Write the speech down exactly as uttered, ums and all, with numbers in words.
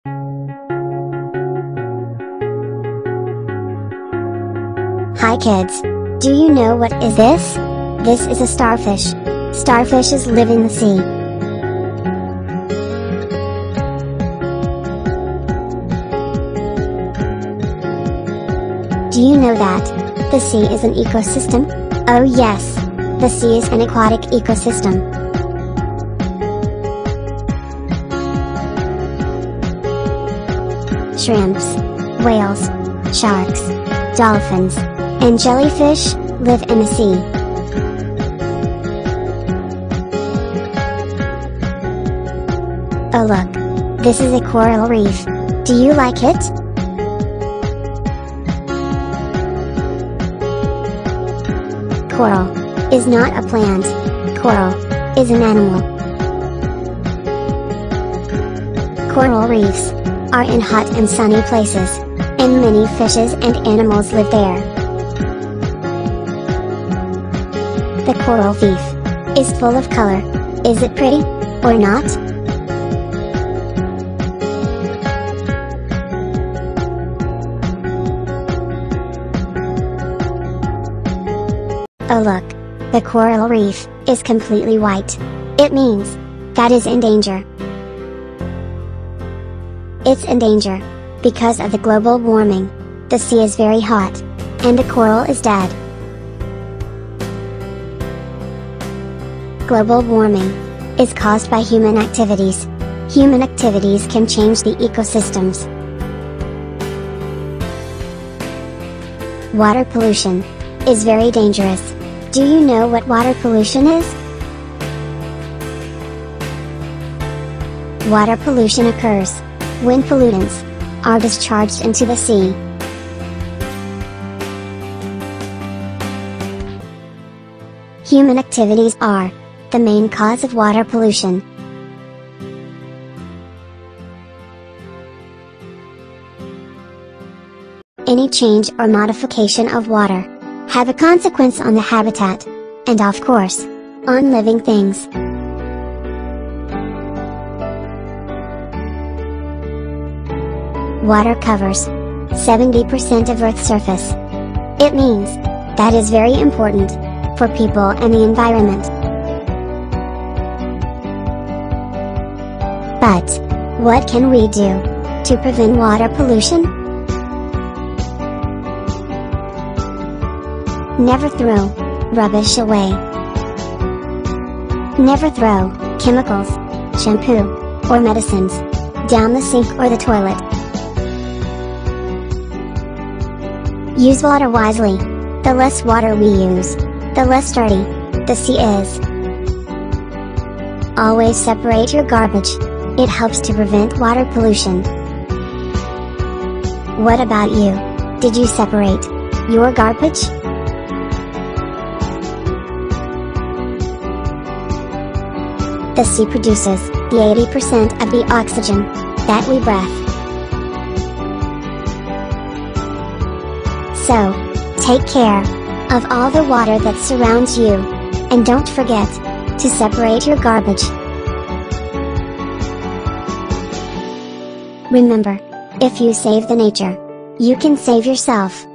Hi kids! Do you know what is this? This is a starfish. Starfishes live in the sea. Do you know that the sea is an ecosystem? Oh yes! The sea is an aquatic ecosystem. Shrimps, whales, sharks, dolphins, and jellyfish live in the sea. Oh look! This is a coral reef. Do you like it? Coral is not a plant. Coral is an animal. Coral reefs are in hot and sunny places, and many fishes and animals live there. The coral reef is full of color. Is it pretty, or not? Oh look! The coral reef is completely white. It means that is in danger. It's in danger because of the global warming. The sea is very hot, and the coral is dead. Global warming is caused by human activities. Human activities can change the ecosystems. Water pollution is very dangerous. Do you know what water pollution is? Water pollution occurs when pollutants are discharged into the sea. Human activities are the main cause of water pollution. Any change or modification of water have a consequence on the habitat, and of course, on living things. Water covers seventy percent of Earth's surface. It means that is very important for people and the environment. But what can we do to prevent water pollution? Never throw rubbish away. Never throw chemicals, shampoo, or medicines down the sink or the toilet. Use water wisely. The less water we use, the less dirty the sea is. Always separate your garbage. It helps to prevent water pollution. What about you? Did you separate your garbage? The sea produces the eighty percent of the oxygen that we breathe. So, take care of all the water that surrounds you, and don't forget to separate your garbage. Remember, if you save the nature, you can save yourself.